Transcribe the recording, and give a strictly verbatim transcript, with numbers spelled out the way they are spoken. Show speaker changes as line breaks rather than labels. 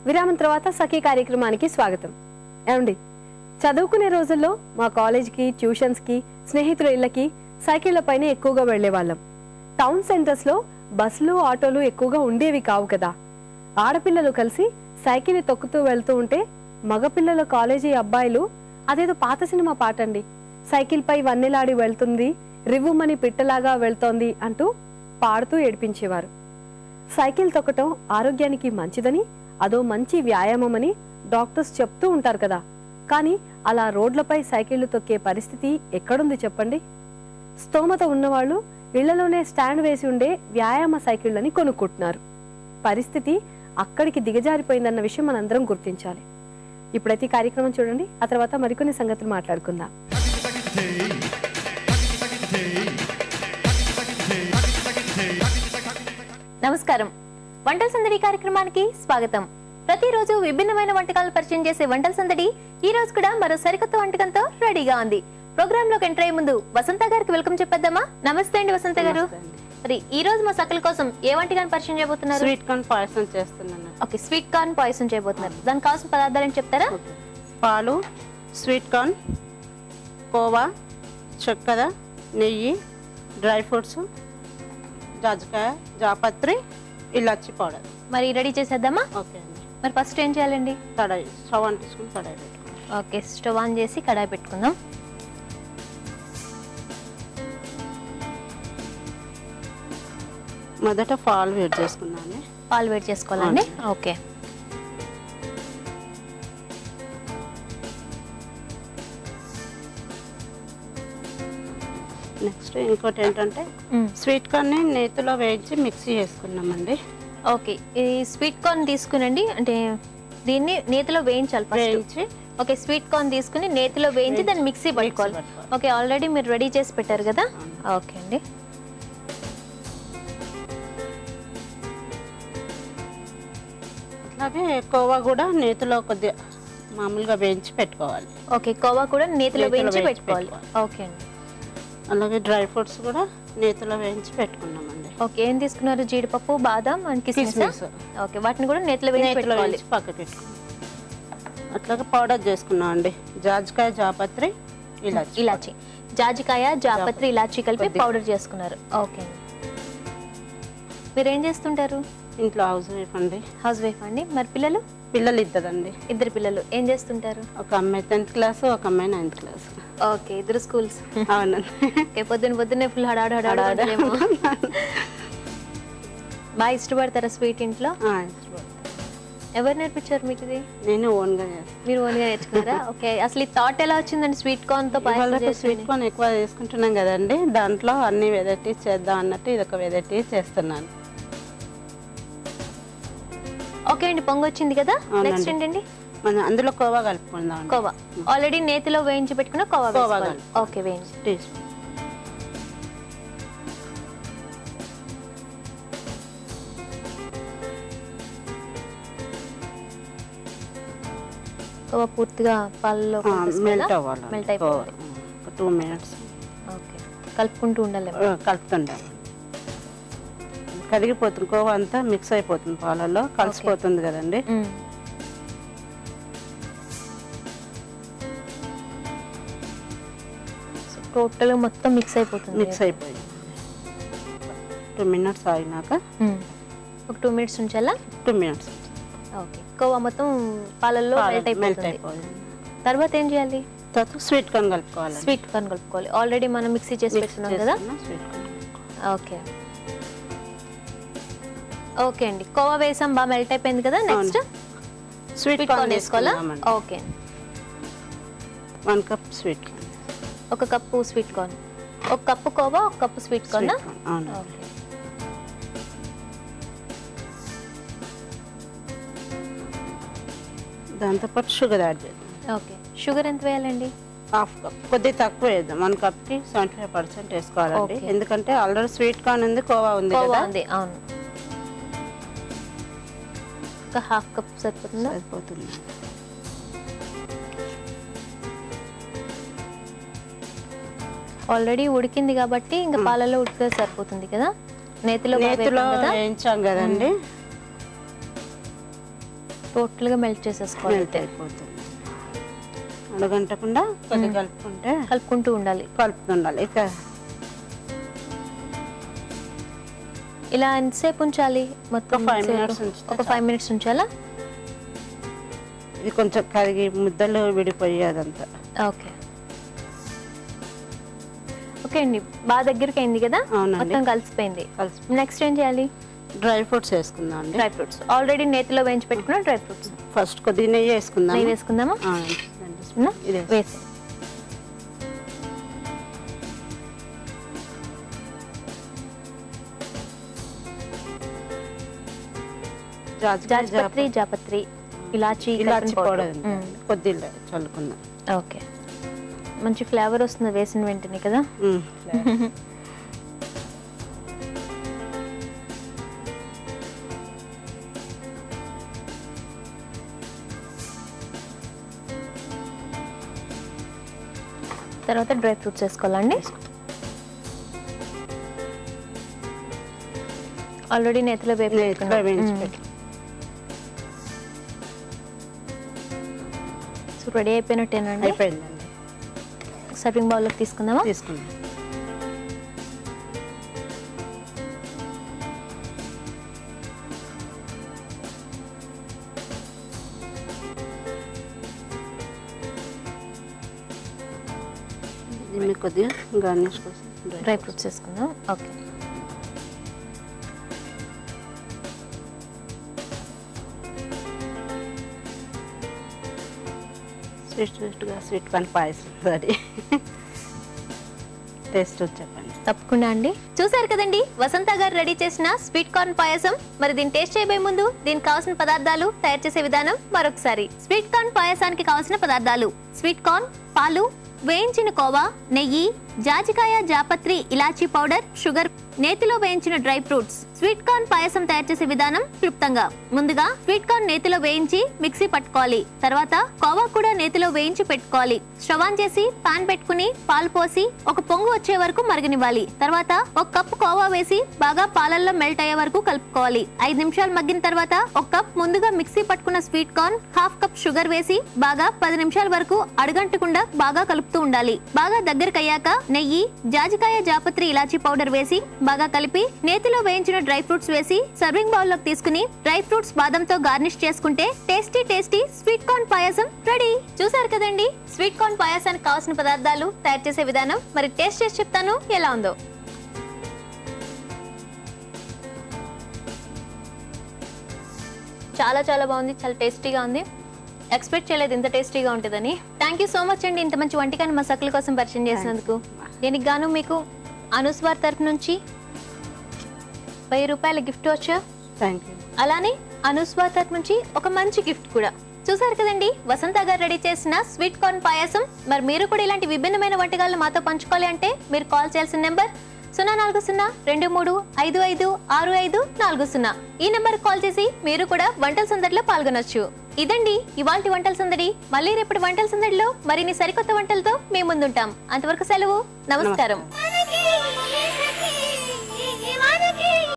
విరామం తర్వాత సఖీ కార్యక్రమానికి స్వాగతం. ఏమండి, చదువుకునే రోజుల్లో మా కాలేజ్కి, ట్యూషన్స్కి, స్నేహితుల ఇళ్ళకి సైకిళ్లపైనే ఎక్కువగా వెళ్లేవాళ్ళం. టౌన్ సెంటర్స్లో బస్సులు, ఆటోలు ఎక్కువగా ఉండేవి కావు కదా. ఆడపిల్లలు కలిసి సైకిల్ తొక్కుతూ వెళ్తూ ఉంటే మగపిల్లల కాలేజీ అబ్బాయిలు అదేదో పాత సినిమా పాట అండి, సైకిల్ పై వన్నెలాడి వెళ్తుంది, రివ్వుమని పిట్టలాగా వెళ్తోంది అంటూ పాడుతూ ఏడిపించేవారు. సైకిల్ తొక్కటం ఆరోగ్యానికి మంచిదని, అదో మంచి వ్యాయామమని డాక్టర్స్ చెప్తూ ఉంటారు కదా. కానీ అలా రోడ్లపై సైకిళ్లు తొక్కే పరిస్థితి ఎక్కడుంది చెప్పండి? స్తోమత ఉన్నవాళ్లు ఇళ్లలోనే స్టాండ్ వేసి ఉండే వ్యాయామ సైకిళ్లని కొనుక్కుంటున్నారు. పరిస్థితి అక్కడికి దిగజారిపోయిందన్న విషయం మనందరం గుర్తించాలి. ఇప్పుడైతే కార్యక్రమం చూడండి, ఆ తర్వాత మరికొన్ని సంగతులు మాట్లాడుకుందాం.
నమస్కారం, వంటల సందడి కార్యక్రమానికి స్వాగతం. ప్రతిరోజు విభిన్నమైన వంటకాలను పరిచయం చేసే వంటల సందడి ఈ రోజు కూడా మరో సరికొత్త వంటకంతో రెడీగా ఉంది. ప్రోగ్రామ్ లోకి ఎంటర్ అయ్యే ముందు వసంత గారికి వెల్కమ్ చెప్పేద్దామా? నమస్తే అండి వసంత గారు. మరి ఈ రోజు మా సకల కోసం ఏ వంటకాన్ని పరిచయం చేయబోతున్నారు?
స్వీట్ కార్న్ పాయసం చేస్తున్నాను.
ఓకే, స్వీట్ కార్న్ పాయసం చేయబోతున్నారు. దానికి కావాల్సిన పదార్థాలు ఏంటి చెప్తారా?
పాలు, స్వీట్ కార్న్, కోవా, చక్కెర, నెయ్యి, డ్రై ఫ్రూట్స్, జాజికాయ, జాపత్రి, ఇలాచి పౌడర్.
మరి రెడీ చేసేద్దామా?
ఓకే అండి.
మరి ఫస్ట్ ఏం చేయాలండి?
కడాయి స్టవ్ ఆన్ తీసుకుని కడాయి పెట్టుకుందాం.
ఓకే, స్టవ్ ఆన్ చేసి కడాయి పెట్టుకుందాం.
మొదట పాలు వేడి చేసుకున్నాను.
పాలు వేడి చేసుకోవాలండి. ఓకే,
నెక్స్ట్ ఇంకోటి ఏంటంటే స్వీట్ కార్న్ని నేతిలో వేయించి మిక్సీ చేసుకున్నామండి.
ఓకే, ఈ స్వీట్ కార్న్ తీసుకునండి, అంటే దీన్ని నేతిలో వేయించాలి
వేయించి.
ఓకే, స్వీట్ కార్న్ తీసుకుని నేతిలో వేయించి దాన్ని మిక్సీ పట్టుకోవాలి. ఓకే, ఆల్రెడీ మీరు రెడీ చేసి పెట్టారు కదా. ఓకే అండి.
అట్లాగే కోవా కూడా నేతిలో కొద్దిగా మామూలుగా వేయించి పెట్టుకోవాలి.
ఓకే, కోవా కూడా నేతిలో వేయించి పెట్టుకోవాలి. ఓకే అండి.
అలాగే డ్రై ఫ్రూట్స్ కూడా నేతిలో వేయించి పెట్టుకున్నామండి.
ఓకే, ఏం తీసుకున్నారు? జీడిపప్పు, బాదం అండ్ కిస్మిస్. ఓకే, వాటిని కూడా నేతిలో వేయించి పెట్టుకోవాలి.
పక్కకి పెట్టుకున్నాం. అట్లాగే పౌడర్ చేసుకున్నాం అండి. జాజికాయ, జాపత్రి, ఇలాచి.
ఇలాచి, జాజికాయ, జాపత్రి, ఇలాచి కలిపి పౌడర్ చేసుకున్నారు. ఓకే అండి. మీరు ఏం చేస్తుంటారు?
ఇంట్లో హౌస్ వైఫ్ అండి.
హౌస్ వైఫ్ అండి. మరి పిల్లలు?
పిల్లలు ఇద్దరండి.
ఇద్దరు పిల్లలు. ఏం చేస్తుంటారు?
ఒక అమ్మాయి టెన్త్ క్లాస్, ఒక అమ్మాయి నైన్త్ క్లాస్.
ఓకే, ఇద్దరు స్కూల్స్.
అవునండి.
పొద్దున్న పొద్దున్నే ఫుల్ హడాడు హడాడు. బాగా ఇష్టపడతారా స్వీట్ ఇంట్లో? ఎవరు నేర్పించారు మీకు ఇది?
నేను ఓన్ గా చేస్తాను.
మీరు ఓన్ గా నేర్చుకున్నారా? ఓకే, అసలు ఈ థాట్ ఎలా వచ్చిందండి స్వీట్ కార్న్ తో?
స్వీట్ కార్న్ ఎక్కువ చేసుకుంటున్నాం కదండి, దాంట్లో అన్ని వెరైటీస్ చేద్దాం అన్నట్టు ఇది ఒక వెరైటీ చేస్తున్నాను.
ఓకే అండి, పొంగు వచ్చింది కదా. నెక్స్ట్ ఏంటండి?
మనం అందులో కోవా కలుపుకుందాం.
కోవా ఆల్రెడీ నేతిలో వేయించి పెట్టుకున్న కోవా.
కోవా
ఓకే, వేయించి. కోవా పూర్తిగా పాలలో
మెల్ట్ అవ్వాలి.
మెల్ట్ అయిపోవాలి.
Two minutes.
ఓకే, కలుపుకుంటూ ఉండాలి.
కలుపుతుండాలి. కరిగిపోతుంది, కోవా అంతా మిక్స్ అయిపోతుంది, పాలలో కలిసిపోతుంది కదండి.
టోటల్ మొత్తం మిక్స్ అయిపోతుంది.
మిక్స్ అయిపోయింది. టూ మినిట్స్ ఆగినాక
ఒక టూ మినిట్స్ ఉంచాలా?
Two minutes.
ఓకే, కోవా మొత్తం పాలల్లో మెల్ట్ అయిపోయింది. తర్వాత ఏం చేయాలి?
తర్వాత స్వీట్ కార్న్ కలుపుకోవాలి.
స్వీట్ కార్న్ కలుపుకోవాలి. ఆల్రెడీ మనం మిక్సీ చేసి పెట్టుకున్నాం కదా. ఓకే ఓకే అండి, కోవా వేసాం, బాగా మెల్ట్ అయిపోయింది కదా. నెక్స్ట్ స్వీట్ కార్న్ వేసుకోవాలా? Okay,
one cup sweet corn.
ఒక కప్పు స్వీట్ కార్న్, ఒక కప్పు కోవా, ఒక కప్పు స్వీట్ కార్న్. ఓకే,
దాంతోపాటు షుగర్ యాడ్ చేద్దాం.
ఓకే, షుగర్ ఎంత వేయాలండి?
హాఫ్ కప్, కొద్దిగా తక్కువ వేద్దాం. వన్ కప్కి సెవెంటీ ఫైవ్ పర్సెంట్ వేసుకోవాలండి, ఎందుకంటే ఆల్రెడీ స్వీట్ కార్న్ ఉంది, కోవా ఉంది కదా.
అవును, ఒక హాఫ్ కప్ సరిపోతుందా?
సరిపోతుంది.
ఆల్రెడీ ఉడికింది కాబట్టి ఇంకా పాలలో ఉడికితే సరిపోతుంది కదా. నేతిలో
నేతిలో వేయించాం కదండి,
టోటల్ గా మెల్ట్ చేసేసుకోవాలి.
మెల్ట్ అయిపోతుంది. అడగంటకుండా కొద్దిగా కలుపుకుంటే
కలుపుకుంటూ ఉండాలి.
కలుపుతుండాలి. ఇక
ఇలా ఎంతసేపు ఉంచాలి? మొత్తం
ఫైవ్ మినిట్స్ ఉంచితే
ఒక ఫైవ్ మినిట్స్ ఉంచాలా?
ఇది కొంచెం కరిగి ముద్దలు విడిపోయేదంతా.
ఓకే ఓకే అండి, బాగా దగ్గరికి అయింది కదా,
అవునండి.
మొత్తం కలిసిపోయింది.
కలిసి
నెక్స్ట్ ఏం చేయాలి?
డ్రై ఫ్రూట్స్ వేసుకుందాం అండి.
డ్రై ఫ్రూట్స్ ఆల్రెడీ నేతిలో వేయించి పెట్టుకున్న డ్రై ఫ్రూట్స్.
ఫస్ట్ కొద్దిగా నెయ్యి వేసుకుందాం.
నెయ్యి వేసుకుందామా?
ఆ,
ఉన్నా?
ఇది
వేసి జాజిపత్రి, జాపత్రి, ఇలాచి,
ఇలాచి పౌడర్ కొద్దిగా చల్లుకుందాం.
ఓకే, మంచి ఫ్లేవర్ వస్తుంది వేసిన వెంటనే కదా.
ఉమ్,
తర్వాత డ్రై ఫ్రూట్స్ వేసుకోవాలండి. ఆల్రెడీ నేతిలో వేపి
నేతిలో వేయించి పెట్టు.
సో రెడీ అయిపోయినట్టేనండి.
అయిపోయిందండి.
సర్వింగ్ బౌల్లోకి తీసుకుందామా?
తీసుకుందాం. దీన్ని కొద్దిగా గార్నిష్ కోసం
డ్రై ఫ్రూట్స్ వేసుకుందాం. ఓకే,
స్వీట్ స్వీట్గా sweet corn payasam ready. Taste చెప్పండి.
తప్పకుండా అండి. చూసారు కదండి వసంత గారు రెడీ చేసిన స్వీట్ కార్న్ పాయసం. మరి దీన్ని టేస్ట్ చేయబోయే ముందు దీనికి కావాల్సిన పదార్థాలు, తయారు చేసే విధానం మరొకసారి. స్వీట్ కార్న్ పాయసానికి కావాల్సిన పదార్థాలు: స్వీట్ కార్న్, పాలు, వేయించిన కోవా, నెయ్యి, జాజికాయ, జాపత్రి, ఇలాచీ పౌడర్, షుగర్, నేతిలో వేయించిన dry fruits. Sweet corn payasam తయారు చేసే విధానం క్లుప్తంగా: ముందుగా స్వీట్ కార్న్ నేతిలో వేయించి మిక్సీ పట్టుకోవాలి. తర్వాత కోవా కూడా నేతిలో వేయించి పెట్టుకోవాలి. స్టవ్ ఆన్ చేసి పాన్ పెట్టుకుని పాలు పోసి ఒక పొంగు వచ్చే వరకు మరగనివ్వాలి. తర్వాత ఒక కప్పు కోవా వేసి బాగా పాలల్లో మెల్ట్ అయ్యే వరకు కలుపుకోవాలి. ఐదు నిమిషాలు మగ్గిన తర్వాత ఒక కప్ ముందుగా మిక్సీ పట్టుకున్న sweet corn, half cup sugar వేసి బాగా పది నిమిషాల వరకు అడుగంటకుండా బాగా కలుపుతూ ఉండాలి. బాగా దగ్గరకు అయ్యాక నెయ్యి, జాజికాయ, జాపత్రి, ఇలాచీ పౌడర్ వేసి బాగా కలిపి నేతిలో వేయించిన డ్రై ఫ్రూట్స్ వేసి సర్వింగ్ బౌల్ లోకి తీసుకుని డ్రై ఫ్రూట్స్ బాదంతో గార్నిష్ చేసుకుంటే tasty tasty sweet corn payasam ready. చూసారు కదండి స్వీట్ కార్న్ పాయసానికి కావాల్సిన పదార్థాలు, తయారు చేసే విధానం. మరి టేస్ట్ చేసి చెప్తాను ఎలా ఉందో. చాలా చాలా బాగుంది, చాలా టేస్టీగా ఉంది. ఎక్స్పెక్ట్ చేయలేదు ఇంత టేస్టీగా ఉంటుందని. థ్యాంక్ యూ సో మచ్ అండి ఇంత మంచి వంటకాన్ని మా సకుల కోసం పరిచయం చేసినందుకు. దీనికి గాను మీకు అనుస్వార్ తరఫు నుంచి వెయ్యి రూపాయల గిఫ్ట్ వచ్చా.
Thank you.
అలానే అనుస్వార్ తరఫు నుంచి ఒక మంచి గిఫ్ట్ కూడా. చూసారు కదండి వసంత గారు రెడీ చేసిన స్వీట్ కార్న్ పాయసం. మరి మీరు కూడా ఇలాంటి విభిన్నమైన వంటకాలను మాతో పంచుకోవాలి అంటే మీరు కాల్ చేయాల్సిన నెంబర్ సున్నా నాలుగు సున్నా రెండు మూడు ఐదు ఐదు ఆరు ఐదు నాలుగు సున్నా. ఈ నెంబర్ కాల్ చేసి మీరు కూడా వంటల సందడిలో పాల్గొనొచ్చు. ఇదండి ఇవాల్టి వంటల సందడి. మళ్ళీ రేపటి వంటల సందడిలో మరిన్ని సరికొత్త వంటలతో మేము ముందుంటాం. అంతవరకు సెలవు, నమస్కారం.